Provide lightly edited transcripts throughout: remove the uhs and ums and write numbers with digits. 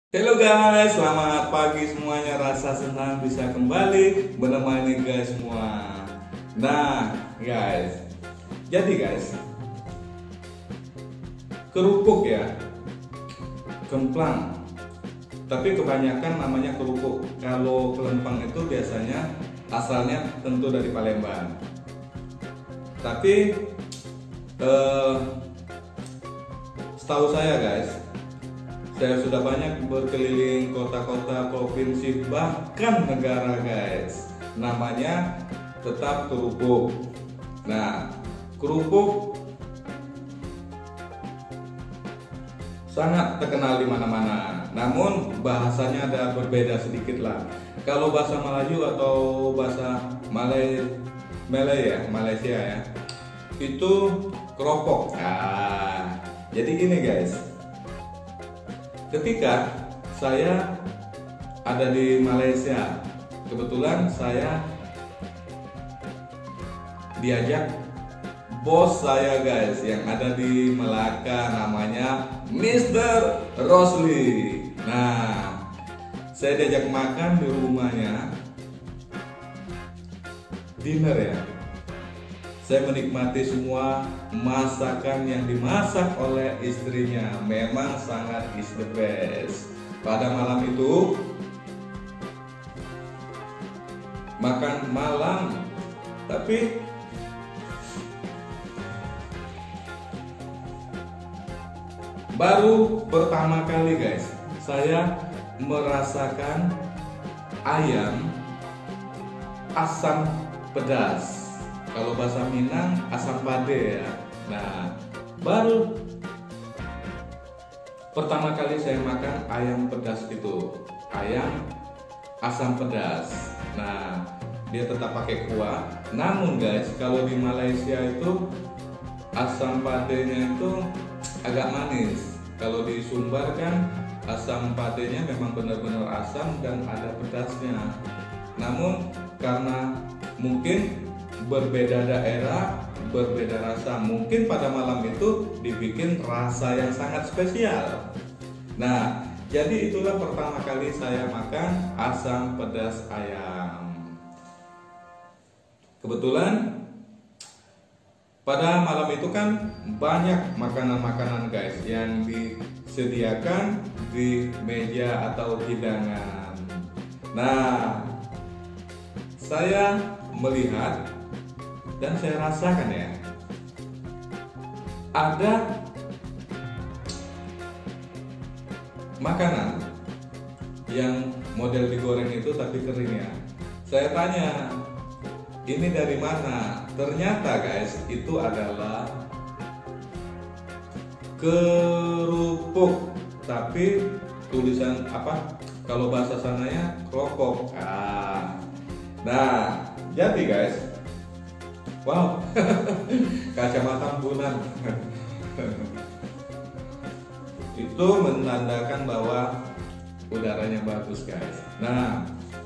Halo guys, selamat pagi semuanya. Rasa senang bisa kembali menemani guys semua. Nah guys, jadi guys, kerupuk ya, kemplang. Tapi kebanyakan namanya kerupuk. Kalau kelempang itu biasanya asalnya tentu dari Palembang. Tapi setahu saya guys, saya sudah banyak berkeliling kota-kota, provinsi, bahkan negara guys. Namanya tetap kerupuk. Nah, kerupuk sangat terkenal di mana-mana. Namun bahasanya ada berbeda sedikit lah. Kalau bahasa Melayu atau bahasa Malay ya, Malaysia ya, itu keropok. Nah, jadi gini guys. Ketika saya ada di Malaysia, kebetulan saya diajak bos saya guys yang ada di Melaka, namanya Mr. Rosli. Nah, saya diajak makan di rumahnya, dinner ya. Saya menikmati semua masakan yang dimasak oleh istrinya. Memang sangat is the best. Pada malam itu makan malam, tapi baru pertama kali guys saya merasakan ayam asam pedas. Kalau bahasa Minang asam pade ya. Nah, baru pertama kali saya makan ayam pedas itu, ayam asam pedas. Nah, dia tetap pakai kuah. Namun guys, kalau di Malaysia itu asam padenya itu agak manis. Kalau di Sumbar kan asam padenya memang benar-benar asam dan ada pedasnya. Namun karena mungkin berbeda daerah, berbeda rasa, mungkin pada malam itu dibikin rasa yang sangat spesial. Nah, jadi itulah pertama kali saya makan asam pedas ayam. Kebetulan pada malam itu kan banyak makanan-makanan guys yang disediakan di meja atau hidangan. Nah, saya melihat dan saya rasakan ya, ada makanan yang model digoreng itu tapi kering ya. Saya tanya, ini dari mana? Ternyata guys, itu adalah kerupuk, tapi tulisan apa? Kalau bahasa sananya keropok. Nah, jadi guys, wow, kacamata bulan. Itu menandakan bahwa udaranya bagus guys. Nah,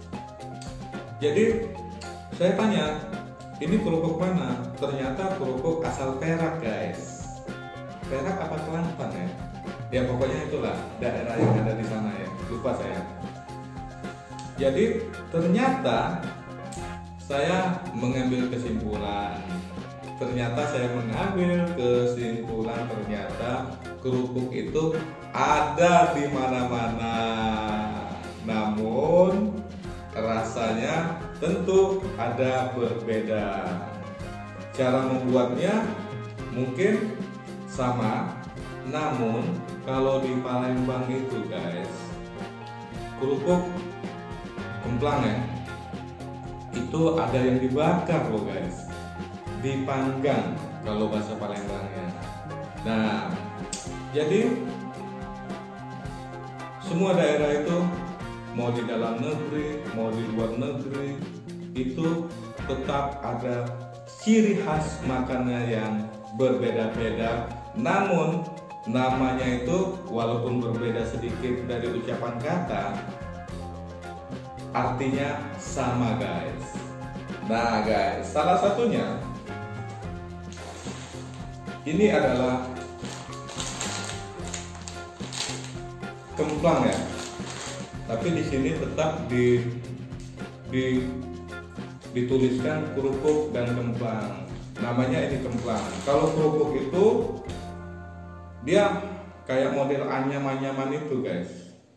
jadi saya tanya, ini kerupuk mana? Ternyata kerupuk asal Perak guys. Perak apa Kelantan ya? Ya pokoknya itulah daerah yang ada di sana ya. Lupa saya. Jadi ternyata saya mengambil kesimpulan. Ternyata kerupuk itu ada di mana-mana. Namun rasanya tentu ada berbeda. Cara membuatnya mungkin sama, namun kalau di Palembang itu guys, kerupuk kemplang ya, itu ada yang dibakar loh guys, dipanggang kalau bahasa Palembangnya. Nah, jadi semua daerah itu, mau di dalam negeri, mau di luar negeri, itu tetap ada ciri khas makannya yang berbeda-beda. Namun namanya itu walaupun berbeda sedikit dari ucapan kata, artinya sama guys. Nah guys, salah satunya ini adalah kemplang ya. Tapi di sini tetap dituliskan kerupuk dan kemplang. Namanya ini kemplang. Kalau kerupuk itu dia kayak model anyaman-anyaman itu guys.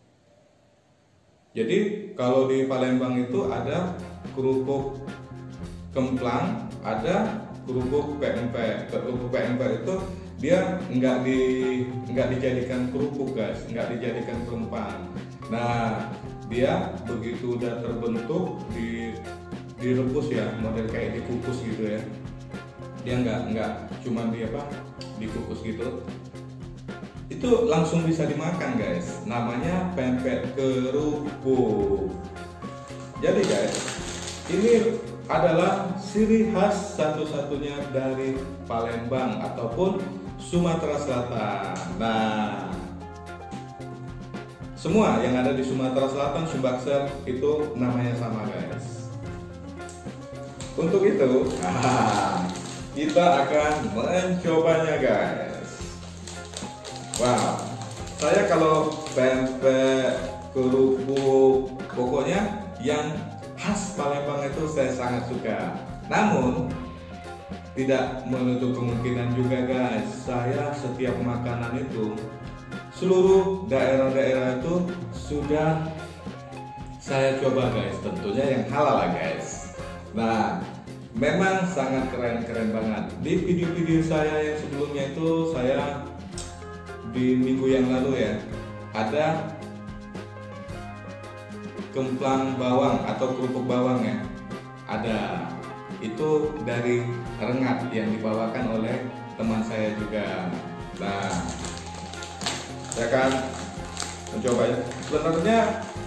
Jadi kalau di Palembang itu ada kerupuk kemplang, ada kerupuk pempek. Kerupuk pempek itu dia nggak dijadikan kerupuk guys, nggak dijadikan kemplang. Nah dia begitu udah terbentuk direbus ya, model kayak dikukus gitu ya. Dia nggak cuma dikukus gitu. Itu langsung bisa dimakan guys. Namanya pempek kerupuk. Jadi guys, ini adalah ciri khas satu-satunya dari Palembang ataupun Sumatera Selatan. Nah, semua yang ada di Sumatera Selatan, Sumbaksel itu namanya sama guys. Untuk itu, kita akan mencobanya guys. Wow, saya kalau pempek kerupuk pokoknya yang khas Palembang itu saya sangat suka. Namun tidak menutup kemungkinan juga guys, saya setiap makanan itu seluruh daerah-daerah itu sudah saya coba guys, tentunya yang halal lah guys. Nah, memang sangat keren-keren banget. Di video-video saya yang sebelumnya itu saya di minggu yang lalu ya, ada kemplang bawang atau kerupuk bawang ya, ada. Itu dari Rengat yang dibawakan oleh teman saya juga. Nah, saya akan mencoba ya. Sebenarnya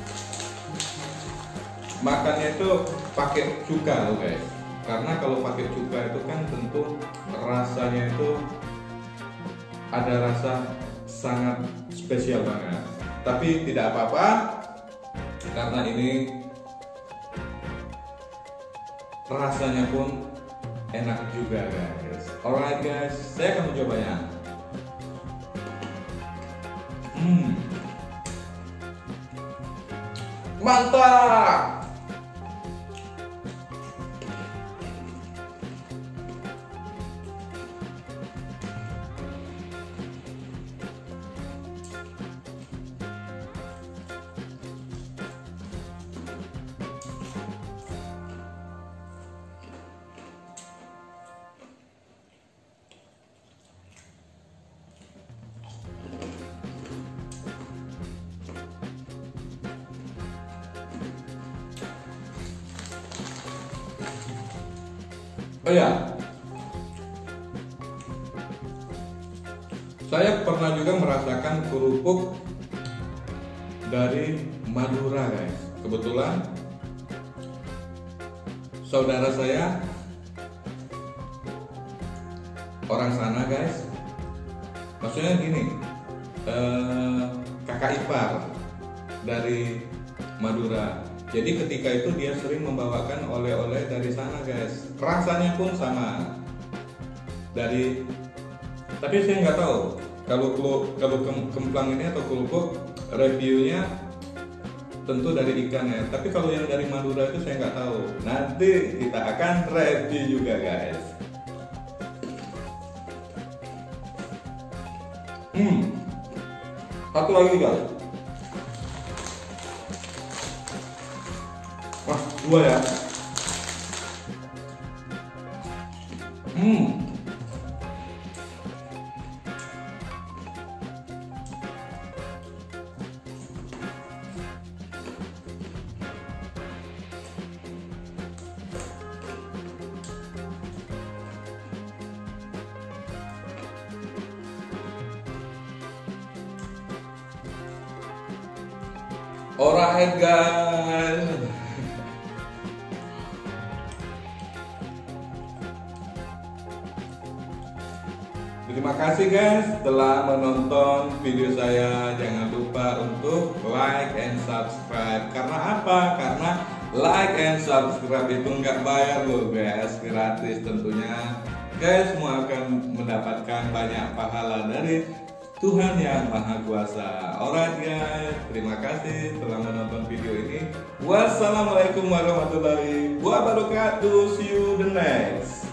makannya itu pakai cuka loh guys, karena kalau pakai cuka itu kan tentu rasanya itu ada rasa sangat spesial banget. Tapi tidak apa-apa, karena ini rasanya pun enak juga guys. Alright guys, saya akan mencobanya. Mantap. Oh ya, saya pernah juga merasakan kerupuk dari Madura guys. Kebetulan saudara saya orang sana guys. Maksudnya gini, kakak ipar dari Madura. Jadi ketika itu dia sering membawakan oleh-oleh dari sana guys. Rasanya pun sama. Tapi saya nggak tahu kalau kemplang ini atau kerupuk reviewnya tentu dari ikan ya. Tapi kalau yang dari Madura itu saya nggak tahu. Nanti kita akan review juga guys. Satu lagi guys. Wah, dua ya. Alright guys. Terima kasih guys telah menonton video saya. Jangan lupa untuk like and subscribe. Karena apa? Karena like and subscribe itu nggak bayar loh guys, gratis tentunya. Guys semua akan mendapatkan banyak pahala dari Tuhan yang Maha Kuasa. Alright guys, terima kasih telah menonton video ini. Wassalamualaikum warahmatullahi wabarakatuh. See you the next.